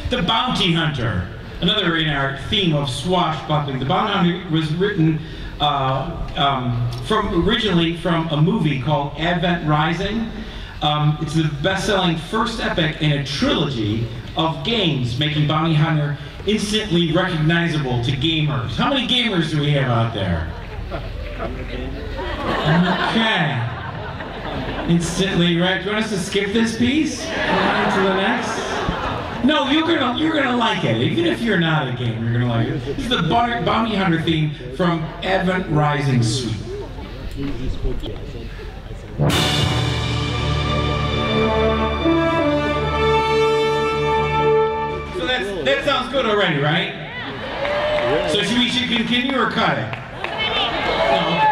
The Bounty Hunter, another in our theme of swashbuckling. The Bounty Hunter was written originally from a movie called Advent Rising. It's the best-selling first epic in a trilogy of games, making Bounty Hunter instantly recognizable to gamers. How many gamers do we have out there? Okay. Instantly, right? Do you want us to skip this piece? Go on to the next? No, you're gonna like it. Even if you're not a gamer, you're gonna like it. This is the Bounty Hunter theme from Advent Rising Suite. So that sounds good already, right? So we should continue or cut it? No, okay.